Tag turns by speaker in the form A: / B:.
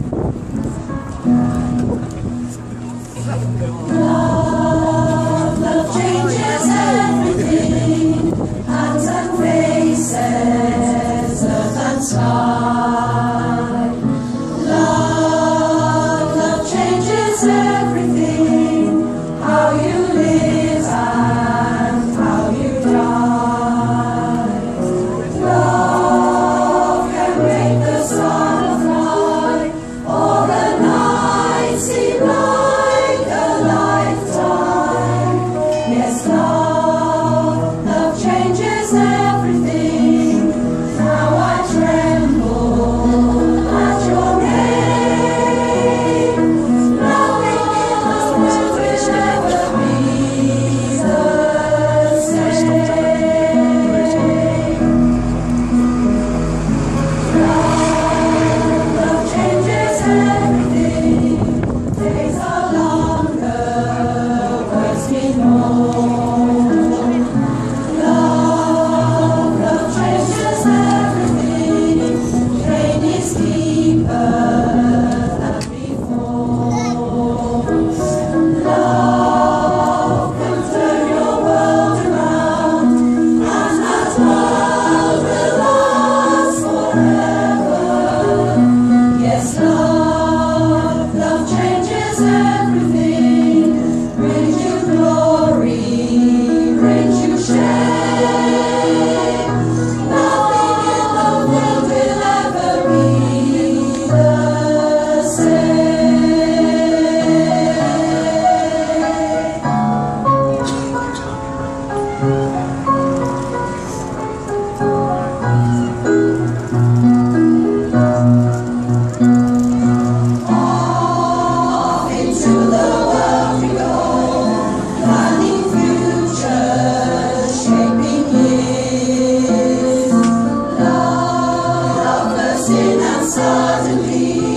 A: Love changes everything, hands and faces, earth and sky. Love changes everything, how you live and how you die. Love can make the sun fly, or the night seem like a lifetime. Yes, love changes everything. Now I tremble at your name. Nothing in the world will ever be the same. Love changes everything. Days are longer, words mean more. Love changes everything. Pain is deeper than before. Love can turn your world around, and that world will last forever. Yes, love changes everything, brings you glory, brings you shame. Nothing in the world will ever be the same. Off into the world we go, planning futures, shaping years. Love, loveless in uncertainty.